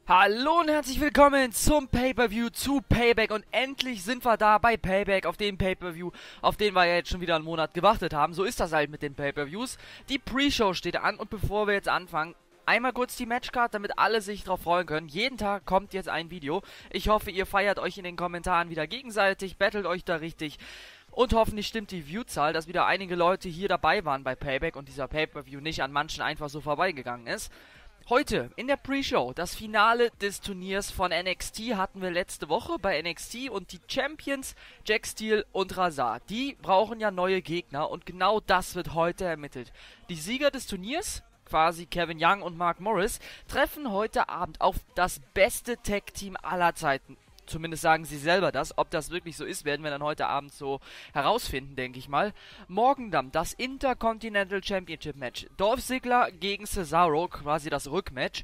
Hallo und herzlich willkommen zum Pay-Per-View zu Payback und endlich sind wir da bei Payback auf dem Pay-Per-View, auf den wir ja jetzt schon wieder einen Monat gewartet haben. So ist das halt mit den Pay-Per-Views. Die Pre-Show steht an und bevor wir jetzt anfangen, einmal kurz die Matchcard, damit alle sich drauf freuen können. Jeden Tag kommt jetzt ein Video. Ich hoffe, ihr feiert euch in den Kommentaren wieder gegenseitig, battelt euch da richtig. Und hoffentlich stimmt die Viewzahl, dass wieder einige Leute hier dabei waren bei Payback und dieser Pay-Per-View nicht an manchen einfach so vorbeigegangen ist. Heute in der Pre-Show, das Finale des Turniers von NXT hatten wir letzte Woche bei NXT und die Champions Jack Steele und Razar, die brauchen ja neue Gegner und genau das wird heute ermittelt. Die Sieger des Turniers, quasi Kevin Young und Mark Morris, treffen heute Abend auf das beste Tag-Team aller Zeiten. Zumindest sagen sie selber das. Ob das wirklich so ist, werden wir dann heute Abend so herausfinden, denke ich mal. Morgen dann das Intercontinental Championship Match. Dolph Ziggler gegen Cesaro, quasi das Rückmatch.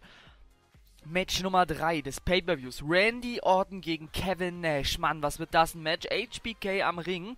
Match Nummer 3 des Pay-Per-Views. Randy Orton gegen Kevin Nash. Mann, was wird das ein Match? HBK am Ring.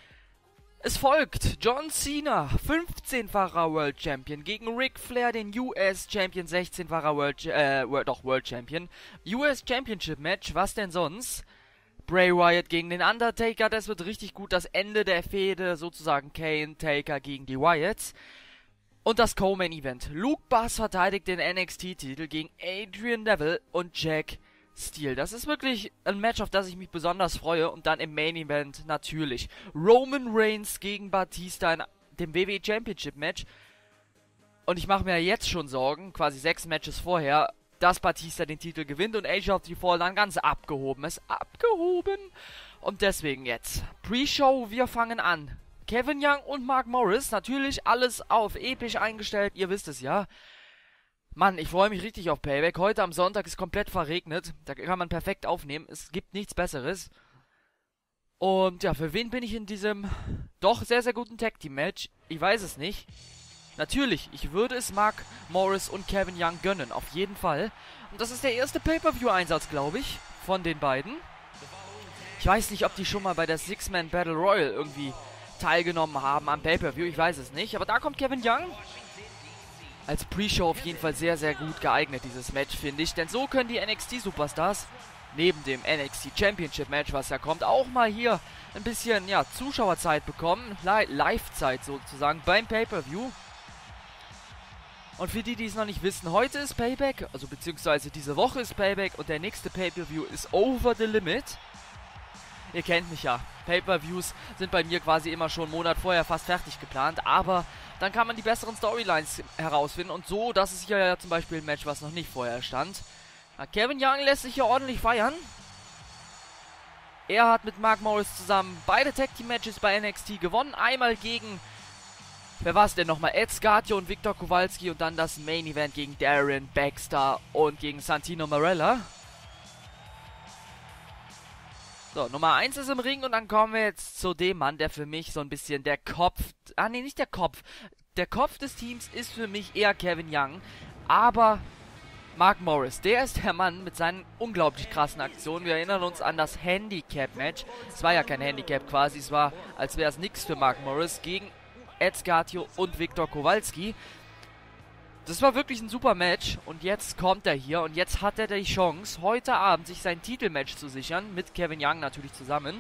Es folgt John Cena, 15-facher World Champion, gegen Ric Flair, den US Champion, 16-facher World Champion. US Championship Match, was denn sonst? Bray Wyatt gegen den Undertaker, das wird richtig gut. Das Ende der Fehde, sozusagen Kane, Taker gegen die Wyatts. Und das Co-Main Event. Luke Bass verteidigt den NXT-Titel gegen Adrian Neville und Jack Steele. Das ist wirklich ein Match, auf das ich mich besonders freue. Und dann im Main Event natürlich Roman Reigns gegen Batista in dem WWE Championship Match. Und ich mache mir jetzt schon Sorgen, quasi 6 Matches vorher, dass Batista den Titel gewinnt und Age of the Fall dann ganz abgehoben ist. Abgehoben! Und deswegen jetzt Pre-Show, wir fangen an. Kevin Young und Mark Morris, natürlich alles auf episch eingestellt, ihr wisst es ja. Mann, ich freue mich richtig auf Payback. Heute am Sonntag ist komplett verregnet. Da kann man perfekt aufnehmen. Es gibt nichts Besseres. Und ja, für wen bin ich in diesem doch sehr, sehr guten Tag-Team-Match? Ich weiß es nicht. Natürlich, ich würde es Mark Morris und Kevin Young gönnen. Auf jeden Fall. Und das ist der erste Pay-Per-View-Einsatz, glaube ich, von den beiden. Ich weiß nicht, ob die schon mal bei der Six-Man Battle Royal irgendwie teilgenommen haben am Pay-Per-View. Ich weiß es nicht. Aber da kommt Kevin Young. Als Pre-Show auf jeden Fall sehr, sehr gut geeignet, dieses Match, finde ich. Denn so können die NXT-Superstars neben dem NXT Championship Match, was ja kommt, auch mal hier ein bisschen, ja, Zuschauerzeit bekommen. Live-Zeit sozusagen beim Pay-Per-View. Und für die, die es noch nicht wissen, heute ist Payback, also beziehungsweise diese Woche ist Payback und der nächste Pay-Per-View ist Over the Limit. Ihr kennt mich ja. Pay-Per-Views sind bei mir quasi immer schon einen Monat vorher fast fertig geplant, aber dann kann man die besseren Storylines herausfinden und so, das ist hier ja zum Beispiel ein Match, was noch nicht vorher stand. Kevin Young lässt sich hier ordentlich feiern. Er hat mit Mark Morris zusammen beide Tag-Team-Matches bei NXT gewonnen. Einmal gegen, wer war es denn nochmal? Ed Scardio und Viktor Kowalski und dann das Main-Event gegen Darren Baxter und gegen Santino Marella. So, Nummer 1 ist im Ring und dann kommen wir jetzt zu dem Mann, der für mich so ein bisschen der Kopf... Ah, nee, nicht der Kopf. Der Kopf des Teams ist für mich eher Kevin Young, aber Mark Morris, der ist der Mann mit seinen unglaublich krassen Aktionen. Wir erinnern uns an das Handicap-Match. Es war ja kein Handicap quasi, es war, als wäre es nichts für Mark Morris gegen Ed Scardio und Viktor Kowalski. Das war wirklich ein super Match und jetzt kommt er hier und jetzt hat er die Chance, heute Abend sich sein Titelmatch zu sichern, mit Kevin Young natürlich zusammen.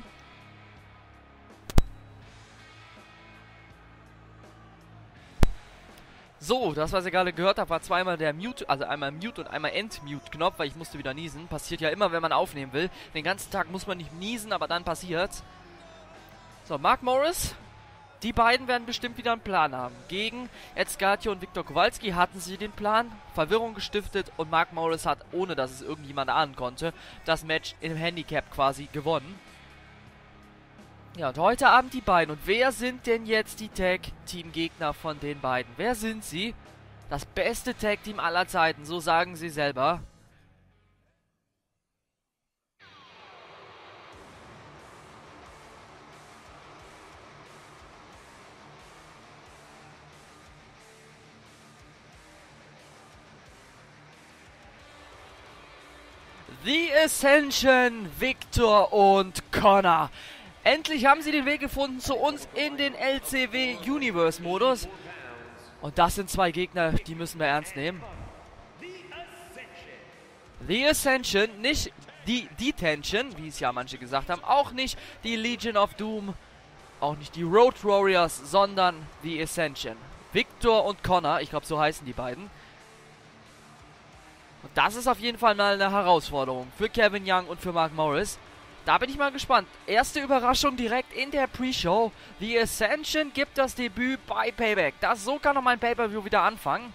So, das, was ihr gerade gehört habt, war zweimal der Mute, also einmal Mute und einmal End-Mute-Knopf, weil ich musste wieder niesen. Passiert ja immer, wenn man aufnehmen will. Den ganzen Tag muss man nicht niesen, aber dann passiert's. So, Mark Morris. Die beiden werden bestimmt wieder einen Plan haben. Gegen Ed Scardio und Viktor Kowalski hatten sie den Plan, Verwirrung gestiftet und Mark Morris hat, ohne dass es irgendjemand ahnen konnte, das Match im Handicap quasi gewonnen. Ja, und heute Abend die beiden. Und wer sind denn jetzt die Tag-Team-Gegner von den beiden? Wer sind sie? Das beste Tag-Team aller Zeiten, so sagen sie selber. The Ascension, Victor und Connor. Endlich haben sie den Weg gefunden zu uns in den LCW Universe Modus. Und das sind zwei Gegner, die müssen wir ernst nehmen. The Ascension, nicht die Detention, wie es ja manche gesagt haben, auch nicht die Legion of Doom, auch nicht die Road Warriors, sondern The Ascension. Victor und Connor, ich glaube so heißen die beiden. Und das ist auf jeden Fall mal eine Herausforderung für Kevin Young und für Mark Morris. Da bin ich mal gespannt. Erste Überraschung direkt in der Pre-Show. The Ascension gibt das Debüt bei Payback. So kann noch mein Pay-Per-View wieder anfangen.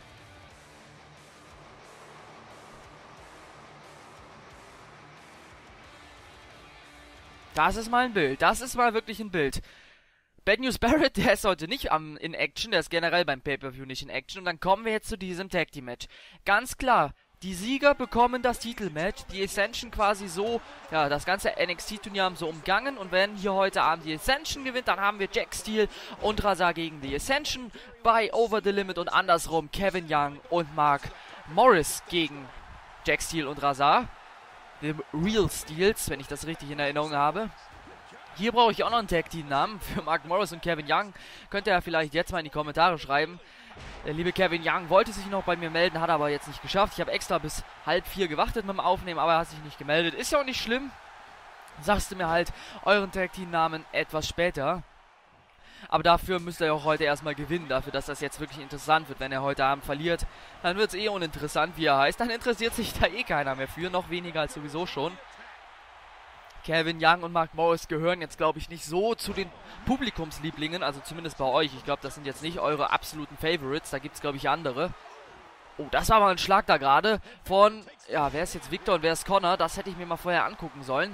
Das ist mal ein Bild. Das ist mal wirklich ein Bild. Bad News Barrett, der ist heute nicht in Action. Der ist generell beim Pay-Per-View nicht in Action. Und dann kommen wir jetzt zu diesem Tag Team Match. Ganz klar. Die Sieger bekommen das Titelmatch, die Ascension quasi so, ja, das ganze NXT-Turnier haben so umgangen. Und wenn hier heute Abend die Ascension gewinnt, dann haben wir Jack Steele und Razar gegen die Ascension bei Over the Limit und andersrum Kevin Young und Mark Morris gegen Jack Steele und Razar. Dem Real Steels, wenn ich das richtig in Erinnerung habe. Hier brauche ich auch noch einen Tag-Team-Namen für Mark Morris und Kevin Young. Könnt ihr ja vielleicht jetzt mal in die Kommentare schreiben. Der liebe Kevin Young wollte sich noch bei mir melden, hat aber jetzt nicht geschafft. Ich habe extra bis 3:30 gewartet mit dem Aufnehmen, aber er hat sich nicht gemeldet. Ist ja auch nicht schlimm. Sagst du mir halt euren Tag-Team-Namen etwas später. Aber dafür müsst ihr auch heute erstmal gewinnen, dafür, dass das jetzt wirklich interessant wird. Wenn er heute Abend verliert, dann wird es eh uninteressant, wie er heißt. Dann interessiert sich da eh keiner mehr für, noch weniger als sowieso schon. Kevin Young und Mark Morris gehören jetzt, glaube ich, nicht so zu den Publikumslieblingen, also zumindest bei euch. Ich glaube, das sind jetzt nicht eure absoluten Favorites, da gibt es, glaube ich, andere. Oh, das war mal ein Schlag da gerade von, ja, wer ist jetzt Victor und wer ist Connor? Das hätte ich mir mal vorher angucken sollen.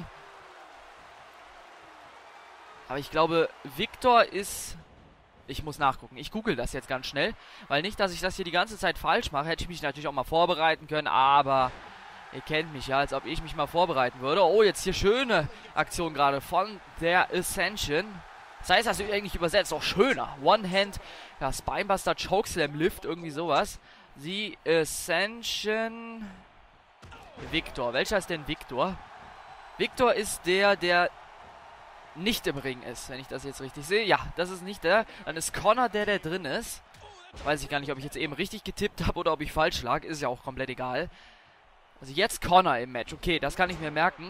Aber ich glaube, Victor ist... Ich muss nachgucken. Ich google das jetzt ganz schnell, weil nicht, dass ich das hier die ganze Zeit falsch mache. Hätte ich mich natürlich auch mal vorbereiten können, aber... Ihr kennt mich ja, als ob ich mich mal vorbereiten würde. Oh, jetzt hier schöne Aktion gerade von der Ascension. Das heißt also eigentlich übersetzt auch schöner. One-Hand, ja, Spinebuster, Chokeslam Lift, irgendwie sowas. Die Ascension... Victor. Welcher ist denn Victor? Victor ist der nicht im Ring ist, wenn ich das jetzt richtig sehe. Ja, das ist nicht der. Dann ist Connor der drin ist. Weiß ich gar nicht, ob ich jetzt eben richtig getippt habe oder ob ich falsch lag. Ist ja auch komplett egal. Also jetzt Connor im Match. Okay, das kann ich mir merken.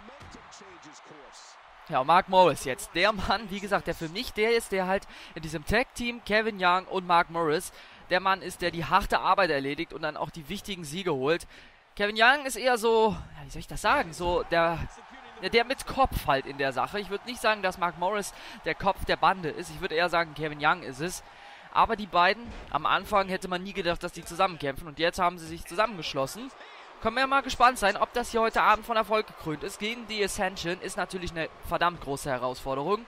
Ja, Mark Morris jetzt. Der Mann, wie gesagt, der für mich der ist, der halt in diesem Tag-Team Kevin Young und Mark Morris, der Mann ist, der die harte Arbeit erledigt und dann auch die wichtigen Siege holt. Kevin Young ist eher so, ja, wie soll ich das sagen, so der mit Kopf halt in der Sache. Ich würde nicht sagen, dass Mark Morris der Kopf der Bande ist. Ich würde eher sagen, Kevin Young ist es. Aber die beiden, am Anfang hätte man nie gedacht, dass die zusammenkämpfen. Und jetzt haben sie sich zusammengeschlossen. Können wir ja mal gespannt sein, ob das hier heute Abend von Erfolg gekrönt ist. Gegen die Ascension ist natürlich eine verdammt große Herausforderung.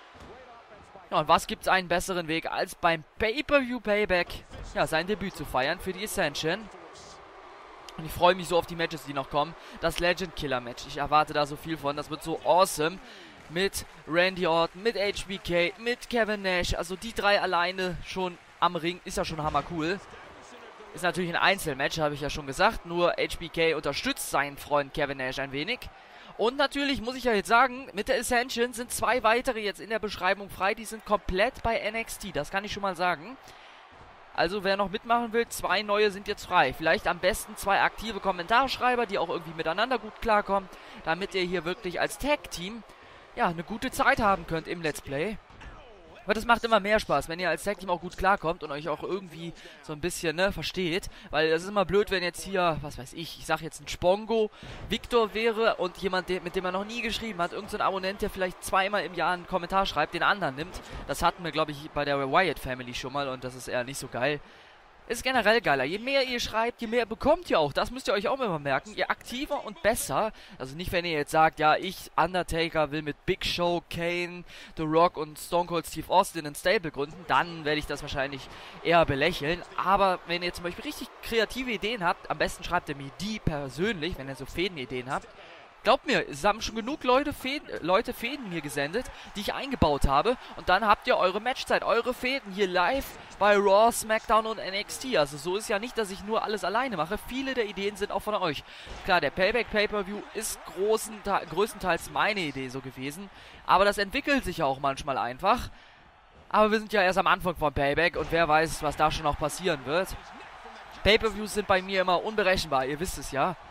Ja, und was gibt es einen besseren Weg, als beim Pay-Per-View Payback, ja, sein Debüt zu feiern für die Ascension. Und ich freue mich so auf die Matches, die noch kommen. Das Legend Killer Match. Ich erwarte da so viel von. Das wird so awesome. Mit Randy Orton, mit HBK, mit Kevin Nash. Also die drei alleine schon am Ring. Ist ja schon hammercool. Ist natürlich ein Einzelmatch, habe ich ja schon gesagt. Nur HBK unterstützt seinen Freund Kevin Nash ein wenig. Und natürlich muss ich ja jetzt sagen, mit der Ascension sind 2 weitere jetzt in der Beschreibung frei. Die sind komplett bei NXT. Das kann ich schon mal sagen. Also wer noch mitmachen will, 2 neue sind jetzt frei. Vielleicht am besten 2 aktive Kommentarschreiber, die auch irgendwie miteinander gut klarkommen, damit ihr hier wirklich als Tag-Team, ja, eine gute Zeit haben könnt im Let's Play. Aber das macht immer mehr Spaß, wenn ihr als Tag-Team auch gut klarkommt und euch auch irgendwie so ein bisschen, ne, versteht. Weil das ist immer blöd, wenn jetzt hier, was weiß ich sag jetzt ein Spongo Victor wäre und jemand, mit dem er noch nie geschrieben hat, irgend so ein Abonnent, der vielleicht 2-mal im Jahr einen Kommentar schreibt, den anderen nimmt. Das hatten wir, glaube ich, bei der Wyatt Family schon mal und das ist eher nicht so geil. Ist generell geiler. Je mehr ihr schreibt, je mehr bekommt ihr auch. Das müsst ihr euch auch immer merken. Je aktiver und besser. Also nicht, wenn ihr jetzt sagt, ja, ich, Undertaker, will mit Big Show, Kane, The Rock und Stone Cold Steve Austin ein Stable gründen. Dann werde ich das wahrscheinlich eher belächeln. Aber wenn ihr zum Beispiel richtig kreative Ideen habt, am besten schreibt ihr mir die persönlich, wenn ihr so Fädenideen habt. Glaubt mir, es haben schon genug Leute Fäden mir gesendet, die ich eingebaut habe. Und dann habt ihr eure Matchzeit, eure Fäden hier live bei Raw, SmackDown und NXT. Also so ist ja nicht, dass ich nur alles alleine mache. Viele der Ideen sind auch von euch. Klar, der Payback Pay-Per-View ist größtenteils meine Idee so gewesen. Aber das entwickelt sich ja auch manchmal einfach. Aber wir sind ja erst am Anfang von Payback und wer weiß, was da schon noch passieren wird. Pay-Per-Views sind bei mir immer unberechenbar, ihr wisst es ja.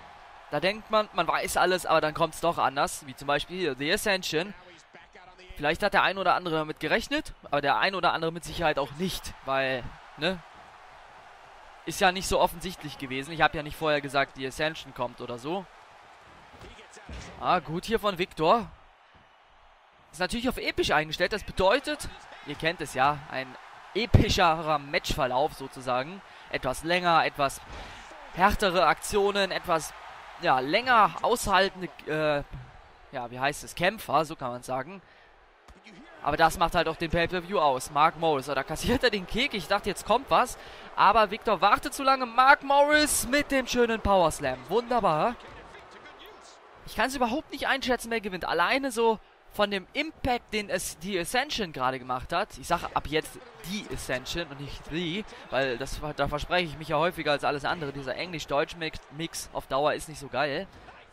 Da denkt man, man weiß alles, aber dann kommt es doch anders. Wie zum Beispiel hier, The Ascension. Vielleicht hat der ein oder andere damit gerechnet, aber der ein oder andere mit Sicherheit auch nicht, weil, ne? Ist ja nicht so offensichtlich gewesen. Ich habe ja nicht vorher gesagt, die Ascension kommt oder so. Ah, gut hier von Victor. Ist natürlich auf episch eingestellt. Das bedeutet, ihr kennt es ja, ein epischerer Matchverlauf sozusagen. Etwas länger, etwas härtere Aktionen, etwas, ja, länger aushaltende, ja, wie heißt es, Kämpfer, so kann man sagen. Aber das macht halt auch den Pay-Per-View aus. Mark Morris, da kassiert er den Kick. Ich dachte, jetzt kommt was. Aber Victor wartet zu lange. Mark Morris mit dem schönen Power Slam. Wunderbar. Ich kann es überhaupt nicht einschätzen, wer gewinnt. Alleine so von dem Impact, den es die Ascension gerade gemacht hat. Ich sage ab jetzt die Ascension und nicht die, weil da verspreche ich mich ja häufiger als alles andere. Dieser Englisch-Deutsch-Mix auf Dauer ist nicht so geil.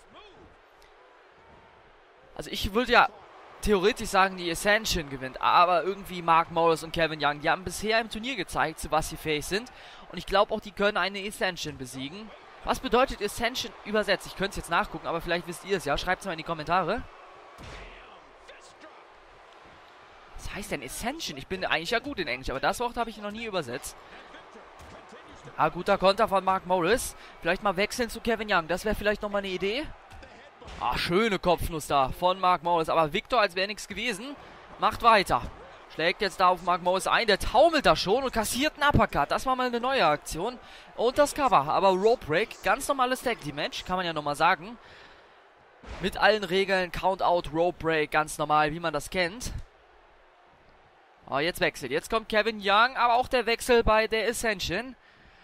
Also ich würde ja theoretisch sagen, die Ascension gewinnt, aber irgendwie Mark Morris und Kevin Young, die haben bisher im Turnier gezeigt, zu was sie fähig sind. Und ich glaube auch, die können eine Ascension besiegen. Was bedeutet Ascension übersetzt? Ich könnte es jetzt nachgucken, aber vielleicht wisst ihr es ja. Schreibt es mal in die Kommentare. Was heißt denn Ascension? Ich bin eigentlich ja gut in Englisch, aber das Wort habe ich noch nie übersetzt. Ah, guter Konter von Mark Morris. Vielleicht mal wechseln zu Kevin Young. Das wäre vielleicht nochmal eine Idee. Ah, schöne Kopfnuss da von Mark Morris. Aber Victor, als wäre nichts gewesen, macht weiter. Schlägt jetzt da auf Mark Morris ein. Der taumelt da schon und kassiert einen Uppercut. Das war mal eine neue Aktion. Und das Cover. Aber Rope Break, ganz normales Tag Team Match, kann man ja nochmal sagen. Mit allen Regeln, Countout, Rope Break, ganz normal, wie man das kennt. Oh, jetzt wechselt. Jetzt kommt Kevin Young, aber auch der Wechsel bei der Ascension.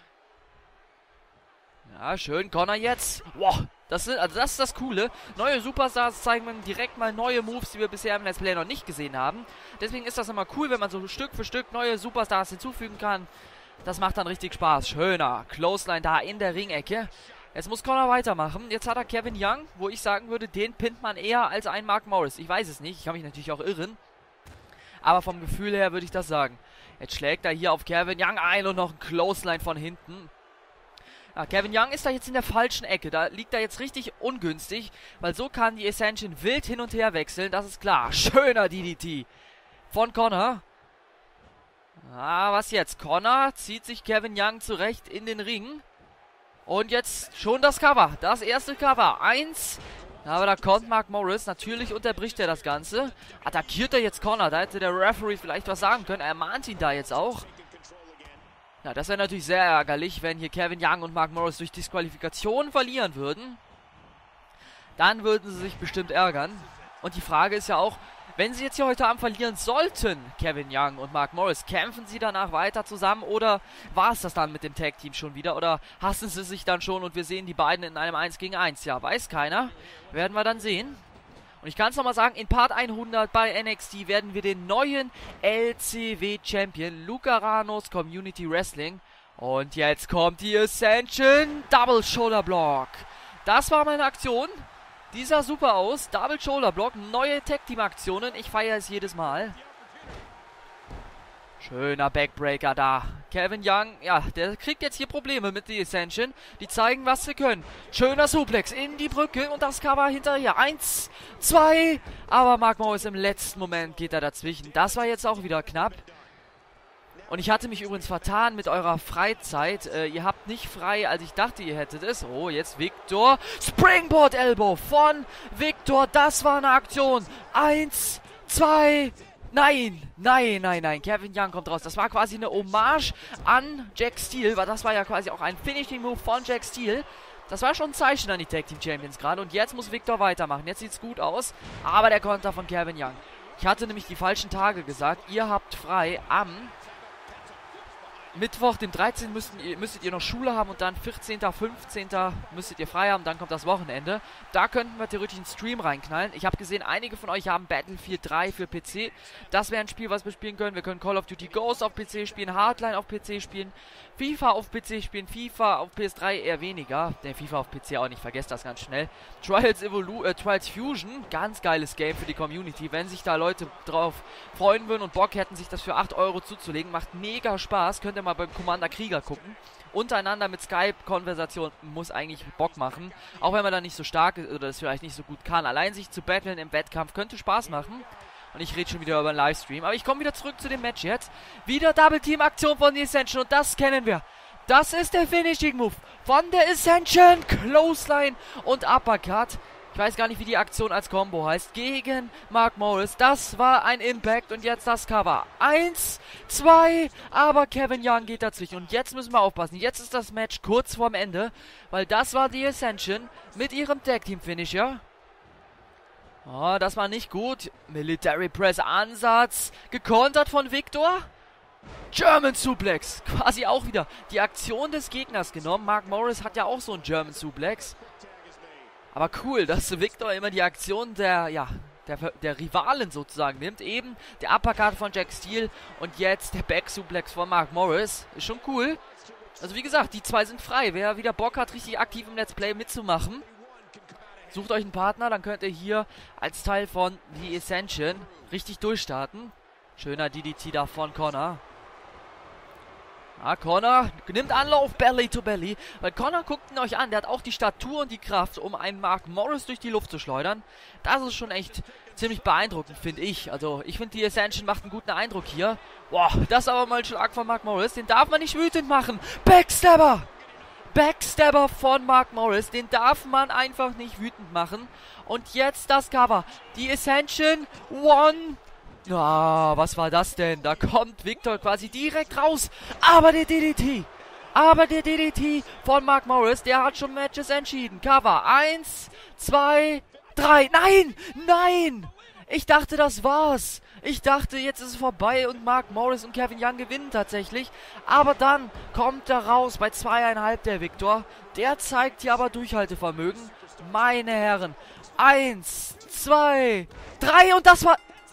Ja, schön. Connor jetzt. Wow, das ist das Coole. Neue Superstars zeigen direkt mal neue Moves, die wir bisher im Let's Play noch nicht gesehen haben. Deswegen ist das immer cool, wenn man so Stück für Stück neue Superstars hinzufügen kann. Das macht dann richtig Spaß. Schöner Clothesline da in der Ringecke. Jetzt muss Connor weitermachen. Jetzt hat er Kevin Young, wo ich sagen würde, den pinnt man eher als einen Mark Morris. Ich weiß es nicht. Ich kann mich natürlich auch irren. Aber vom Gefühl her würde ich das sagen. Jetzt schlägt er hier auf Kevin Young ein und noch ein Clothesline von hinten. Ja, Kevin Young ist da jetzt in der falschen Ecke. Da liegt er jetzt richtig ungünstig, weil so kann die Ascension wild hin und her wechseln. Das ist klar. Schöner DDT von Connor. Ah, was jetzt? Connor zieht sich Kevin Young zurecht in den Ring. Und jetzt schon das Cover. Das erste Cover. 1. Aber da kommt Mark Morris. Natürlich unterbricht er das Ganze. Attackiert er jetzt Connor. Da hätte der Referee vielleicht was sagen können. Er mahnt ihn da jetzt auch. Ja, das wäre natürlich sehr ärgerlich, wenn hier Kevin Young und Mark Morris durch Disqualifikation verlieren würden. Dann würden sie sich bestimmt ärgern. Und die Frage ist ja auch, wenn sie jetzt hier heute Abend verlieren sollten, Kevin Young und Mark Morris, kämpfen sie danach weiter zusammen oder war es das dann mit dem Tag-Team schon wieder? Oder hassen sie sich dann schon und wir sehen die beiden in einem 1 gegen 1? Ja, weiß keiner. Werden wir dann sehen. Und ich kann es nochmal sagen, in Part 100 bei NXT werden wir den neuen LCW-Champion Luca Ramos Community Wrestling. Und jetzt kommt die Ascension Double Shoulder Block. Das war meine Aktion. Die sah super aus. Double Shoulder Block, neue Tag-Team-Aktionen. Ich feiere es jedes Mal. Schöner Backbreaker da. Kevin Young, ja, der kriegt jetzt hier Probleme mit der Ascension. Die zeigen, was sie können. Schöner Suplex in die Brücke und das Cover hinterher. 1, 2. Aber Mark Morris im letzten Moment geht er dazwischen. Das war jetzt auch wieder knapp. Und ich hatte mich übrigens vertan mit eurer Freizeit. Ihr habt nicht frei, als ich dachte, ihr hättet es. Oh, jetzt Victor. Springboard Elbow von Victor. Das war eine Aktion. 1, 2. Nein, nein, nein, nein. Kevin Young kommt raus. Das war quasi eine Hommage an Jack Steele. Weil das war ja quasi auch ein Finishing Move von Jack Steele. Das war schon ein Zeichen an die Tag Team Champions gerade. Und jetzt muss Victor weitermachen. Jetzt sieht es gut aus. Aber der Konter von Kevin Young. Ich hatte nämlich die falschen Tage gesagt. Ihr habt frei am Mittwoch, dem 13. müsstet ihr noch Schule haben und dann 14., 15. müsstet ihr frei haben, dann kommt das Wochenende. Da könnten wir theoretisch einen Stream reinknallen. Ich habe gesehen, einige von euch haben Battlefield 3 für PC. Das wäre ein Spiel, was wir spielen können. Wir können Call of Duty Ghost auf PC spielen, Hardline auf PC spielen, FIFA auf PC spielen, FIFA auf PS3 eher weniger. Der FIFA auf PC auch nicht, vergesst das ganz schnell. Trials Fusion, ganz geiles Game für die Community. Wenn sich da Leute drauf freuen würden und Bock hätten, sich das für 8 € zuzulegen, macht mega Spaß. Könnt ihr mal mal beim Commander Krieger gucken. Untereinander mit Skype-Konversation muss eigentlich Bock machen. Auch wenn man da nicht so stark ist oder das vielleicht nicht so gut kann. Allein sich zu battlen im Wettkampf könnte Spaß machen. Und ich rede schon wieder über einen Livestream. Aber ich komme wieder zurück zu dem Match jetzt. Wieder Double-Team-Aktion von The Ascension und das kennen wir. Das ist der Finishing-Move von der Ascension. Clothesline und Uppercut. Ich weiß gar nicht, wie die Aktion als Combo heißt. Gegen Mark Morris. Das war ein Impact und jetzt das Cover. 1, 2, aber Kevin Young geht dazwischen. Und jetzt müssen wir aufpassen. Jetzt ist das Match kurz vorm Ende, weil das war die Ascension mit ihrem Tag-Team-Finisher. Oh, das war nicht gut. Military Press Ansatz. Gekontert von Victor. German Suplex. Quasi auch wieder die Aktion des Gegners genommen. Mark Morris hat ja auch so einen German Suplex. Aber cool, dass Victor immer die Aktion der Rivalen sozusagen nimmt. Eben der Uppercut von Jack Steele und jetzt der Back Suplex von Mark Morris. Ist schon cool. Also wie gesagt, die zwei sind frei. Wer wieder Bock hat, richtig aktiv im Let's Play mitzumachen, sucht euch einen Partner, dann könnt ihr hier als Teil von The Ascension richtig durchstarten. Schöner DDT da von Connor. Ah, Connor nimmt Anlauf Belly to Belly. Weil Connor, guckt ihn euch an, der hat auch die Statur und die Kraft, um einen Mark Morris durch die Luft zu schleudern. Das ist schon echt ziemlich beeindruckend, finde ich. Also, ich finde, die Ascension macht einen guten Eindruck hier. Boah, das ist aber mal ein Schlag von Mark Morris. Den darf man nicht wütend machen. Backstabber! Backstabber von Mark Morris. Den darf man einfach nicht wütend machen. Und jetzt das Cover. Die Ascension One. Ja, was war das denn? Da kommt Victor quasi direkt raus. Aber der DDT. Von Mark Morris, der hat schon Matches entschieden. Cover 1, 2, 3. Nein! Ich dachte, das war's. Ich dachte, jetzt ist es vorbei und Mark Morris und Kevin Young gewinnen tatsächlich. Aber dann kommt er raus bei 2,5 der Victor. Der zeigt hier aber Durchhaltevermögen. Meine Herren. 1, 2, 3 und das war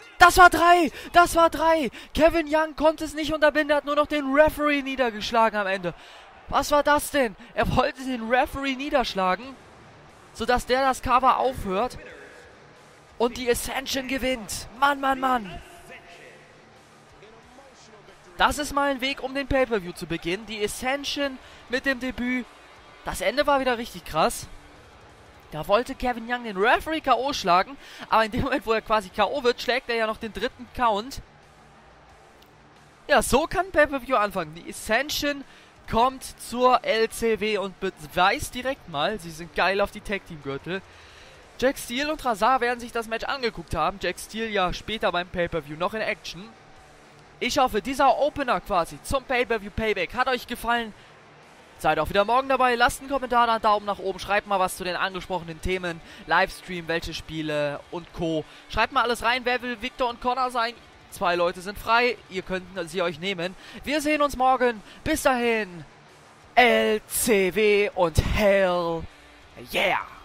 3. Kevin Young konnte es nicht unterbinden. Er hat nur noch den Referee niedergeschlagen am Ende. Was war das denn? Er wollte den Referee niederschlagen, sodass der das Cover aufhört. Und die Ascension gewinnt. Mann. Das ist mal ein Weg, um den Pay-Per-View zu beginnen. Die Ascension mit dem Debüt. Das Ende war wieder richtig krass. Da wollte Kevin Young den Referee K.O. schlagen, aber in dem Moment, wo er quasi K.O. wird, schlägt er ja noch den dritten Count. Ja, so kann Pay-Per-View anfangen. Die Ascension kommt zur LCW und beweist direkt mal, sie sind geil auf die Tag-Team-Gürtel. Jack Steele und Razar werden sich das Match angeguckt haben. Jack Steele ja später beim Pay-Per-View noch in Action. Ich hoffe, dieser Opener quasi zum Pay-Per-View Payback hat euch gefallen. Seid auch wieder morgen dabei, lasst einen Kommentar da, einen Daumen nach oben, schreibt mal was zu den angesprochenen Themen, Livestream, welche Spiele und Co. Schreibt mal alles rein, wer will Victor und Connor sein? 2 Leute sind frei, ihr könnt sie euch nehmen. Wir sehen uns morgen, bis dahin, LCW und Hell yeah!